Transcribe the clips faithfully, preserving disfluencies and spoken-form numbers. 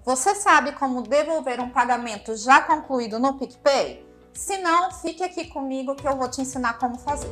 Você sabe como devolver um pagamento já concluído no PicPay? Se não, fique aqui comigo que eu vou te ensinar como fazer.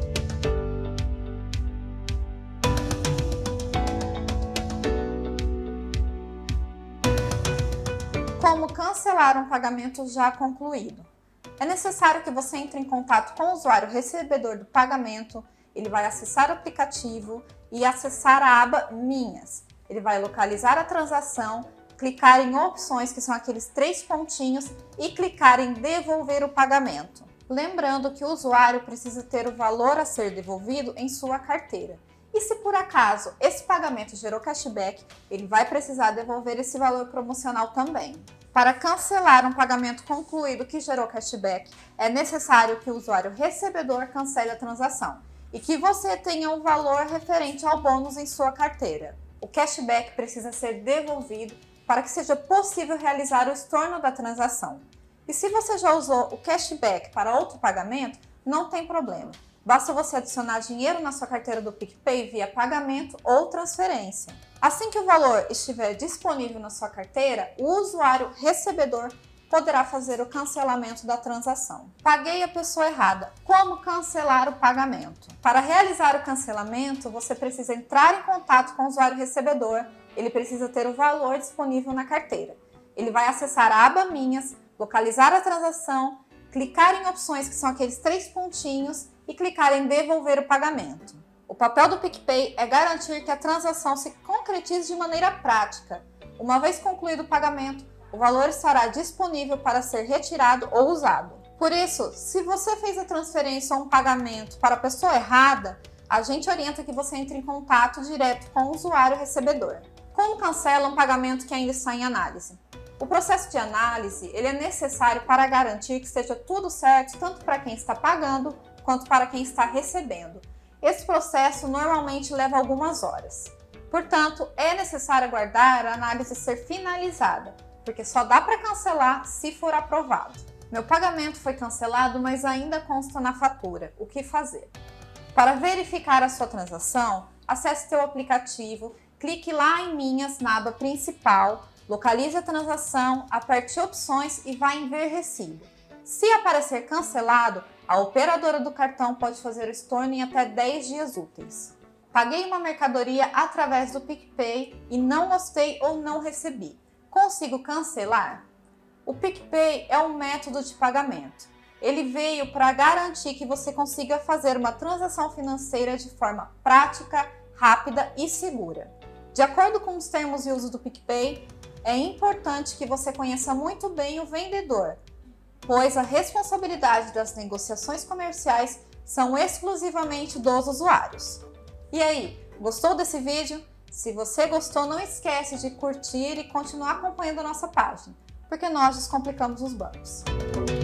Como cancelar um pagamento já concluído? É necessário que você entre em contato com o usuário recebedor do pagamento. Ele vai acessar o aplicativo e acessar a aba Minhas. Ele vai localizar a transação, clicar em opções, que são aqueles três pontinhos, e clicar em devolver o pagamento. Lembrando que o usuário precisa ter o valor a ser devolvido em sua carteira. E se por acaso esse pagamento gerou cashback, ele vai precisar devolver esse valor promocional também. Para cancelar um pagamento concluído que gerou cashback, é necessário que o usuário recebedor cancele a transação e que você tenha um valor referente ao bônus em sua carteira. O cashback precisa ser devolvido para que seja possível realizar o estorno da transação. E se você já usou o cashback para outro pagamento, não tem problema. Basta você adicionar dinheiro na sua carteira do PicPay via pagamento ou transferência. Assim que o valor estiver disponível na sua carteira, o usuário recebedor poderá fazer o cancelamento da transação. Paguei a pessoa errada. Como cancelar o pagamento? Para realizar o cancelamento, você precisa entrar em contato com o usuário recebedor. Ele precisa ter o valor disponível na carteira. Ele vai acessar a aba Minhas, localizar a transação, clicar em opções, que são aqueles três pontinhos, e clicar em devolver o pagamento. O papel do PicPay é garantir que a transação se concretize de maneira prática. Uma vez concluído o pagamento, o valor estará disponível para ser retirado ou usado. Por isso, se você fez a transferência ou um pagamento para a pessoa errada, a gente orienta que você entre em contato direto com o usuário recebedor. Como cancela um pagamento que ainda está em análise? O processo de análise ele é necessário para garantir que esteja tudo certo, tanto para quem está pagando quanto para quem está recebendo. Esse processo normalmente leva algumas horas. Portanto, é necessário aguardar a análise ser finalizada, porque só dá para cancelar se for aprovado. Meu pagamento foi cancelado, mas ainda consta na fatura. O que fazer? Para verificar a sua transação, acesse seu aplicativo, clique lá em Minhas, na aba principal, localize a transação, aperte opções e vá em ver recibo. Se aparecer cancelado, a operadora do cartão pode fazer o estorno em até dez dias úteis. Paguei uma mercadoria através do PicPay e não gostei ou não recebi. Consigo cancelar? O PicPay é um método de pagamento. Ele veio para garantir que você consiga fazer uma transação financeira de forma prática, rápida e segura. De acordo com os termos de uso do PicPay, é importante que você conheça muito bem o vendedor, pois a responsabilidade das negociações comerciais são exclusivamente dos usuários. E aí, gostou desse vídeo? Se você gostou, não esquece de curtir e continuar acompanhando a nossa página, porque nós descomplicamos os bancos.